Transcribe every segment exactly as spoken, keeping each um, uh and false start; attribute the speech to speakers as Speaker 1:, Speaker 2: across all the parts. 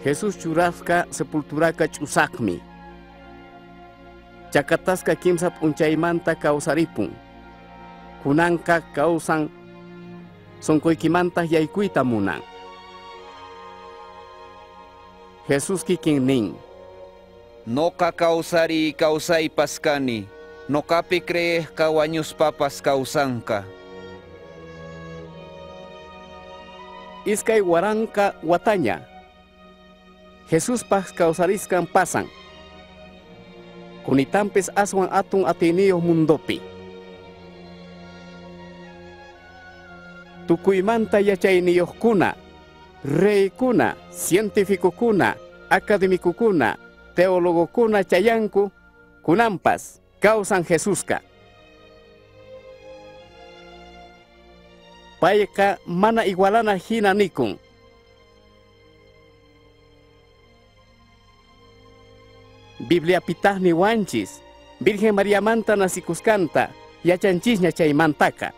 Speaker 1: Jesús churasca sepulturaca chusakmi. Chakatasca kimsap unchaymanta kausaripun. Kunanka kausan sonkoykimanta yaykuita munan. Jesús kikin nin.
Speaker 2: Noka kausari kausay paskani. Nokapi crees kawaños papas kausanka.
Speaker 1: Iskay waranka watanya. Jesús pas kausariskan pasan. Kunitampes aswan atun ateneo mundopi. Tukuymanta yachayniyuq kuna, rey kuna, científico kuna, académico kuna, teólogo kuna chayanku, kunampas, kausan Jesuska. Payka mana igualana hina nikun. Biblia pitahni wanchis, Virgen María manta nasikuskanta, yachanchisña chaymantaka.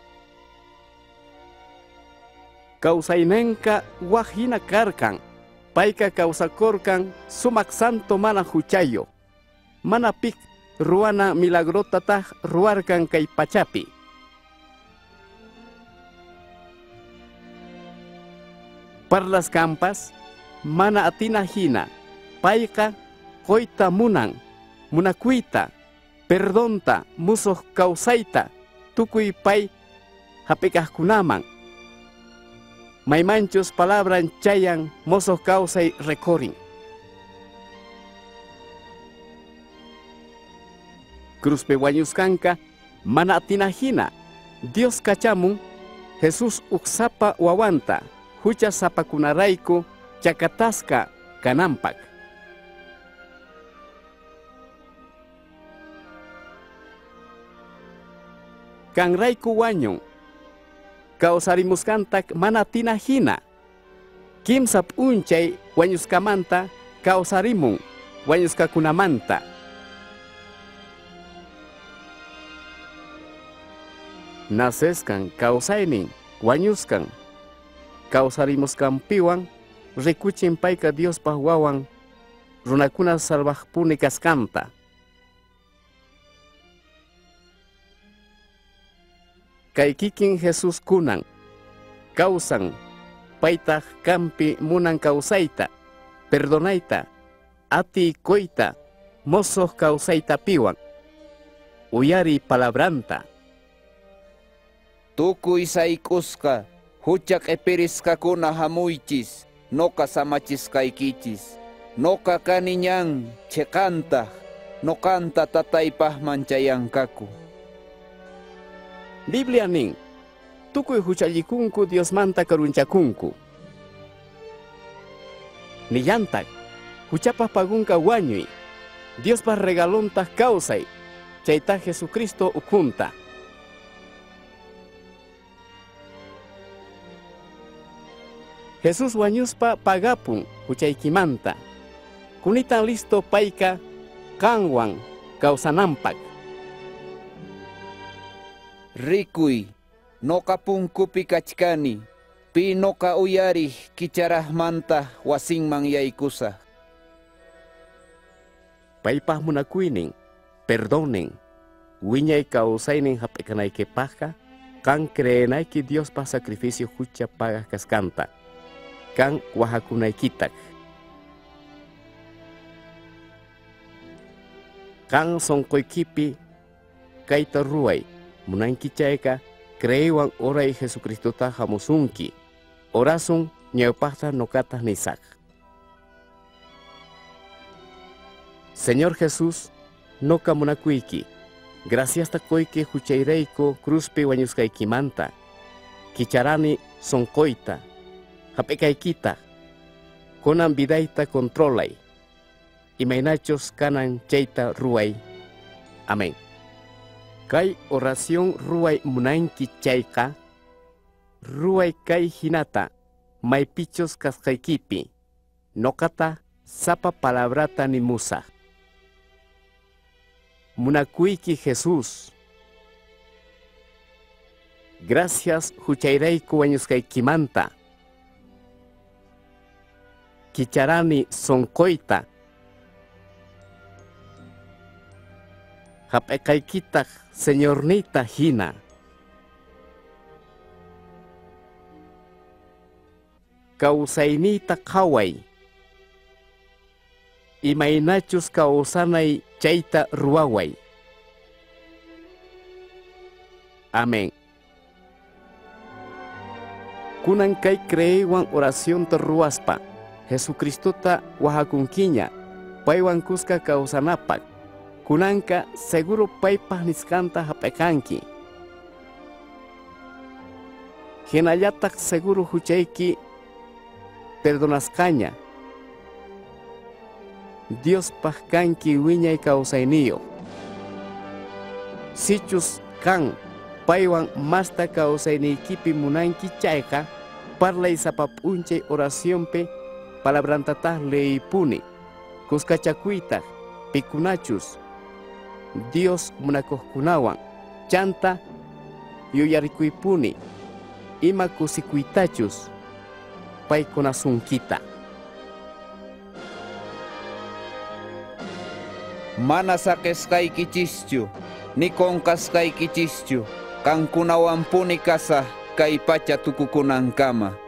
Speaker 1: Kausainenka wajina karkan, payka kausakorkan sumak santo mana huchayo. Mana pik ruana milagrotatah ruarkan kay pachapi. Parlas kampas, mana atina hina, payka koita munan, munakuita, perdonta, musoh kausaita, tukuy pay hapikah kunaman. May manchos palabran chayan mosoh kausay rekorin. Cruz pewañuskanka, mana atinahina, Dios kachamun, Jesús uksapa wawanta, hucha sapakunarayku, chakataska kanampak. Kanrayku wañon, kausarimuskantak mana tinahina. Kimsap unchay wañuskamanta kausarimun wañuskakunamanta. Naseskan kausaynin wañuskan. Kausarimuskampiwan rikuchin payka Dios pahwawan runakuna salvajpuni kaskanta. Kay kikin Jesús kunan, kausan, paytaq kampi munan kausayta, perdonayta, ati koyta, mosoh kausayta piwan, uyari palabranta.
Speaker 2: Tukuy saykuska, huchak epiriskakuna hamuychis, noka samachiskaykichis, noka kaniñan chekanta, nokanta tataypah manchayankaku.
Speaker 1: Biblia nin, tukuy huchallikunku Dios manta karunchakunku. Nillantak, huchapah pagunka wañuy, Dios pa regalonta kausay, chayta Jesucristo ukunta. Jesús wañuspa pagapun huchaykimanta, kunitan listo payka kanwan kausanampak.
Speaker 2: Rikuy, noka punkupi kachkani, pi noka uyari kicharahmanta wasinman yaykusa.
Speaker 1: Paypah munakuynin, perdonen, wiñay kausaynin hap'ikanaykipajka, kan creenayki Dios pa sacrificio hucha pagas kaskanta, kan wahakunaykitak. Kan sonkoykipi kayta ruway, munanki chayka creywan oray Jesucristota hamusunki, orasun ñawpaqta nokata nisak. Señor Jesús, noka munakuyki, gracias ta koyke huchayrayko cruzpi wañuskaykimanta, kicharani sonkoyta, hap'ikaykita, kunan vidayta controlay, imaynachos kanan chayta ruway. Amén. Kay oración ruay munanki chayka, ruay kay hinata, maypichos kaskaykipi, nokata sapa palabrata ni musa. Munakuyki Jesús. Gracias huchayrayku wañuskaykimanta. kicharani sonkoita. Hap'ekaykitaj señornita hina. Kawsaynita qhaway. Imaynachus kawsanay chayta ruwaway. Amén. Kunan kay creywan oración ta ruwaspa. Jesucristota wahakunkiña. Paywan kuska kawsanapak. Kunanka seguro paypaj niskanta hap'ekanki. Hinallatak seguro huchayki perdonascaña. Dios pajkanki wiñay kawsayniyo. Sichus kan paywan masta kawsayniykipi munanki chayqa parlay sapapunchay oraciónpe palabrantataq leipuni kuskachakuytaq pikunachus Dios munakuqkunawan chanta yuyarikuypuni ima kusikuytachus paykunasunkita.
Speaker 2: Mana sakeskaykichishchu, ni konkaskaykichishchu, kankunawan puni kasa kay pacha tukukunankama.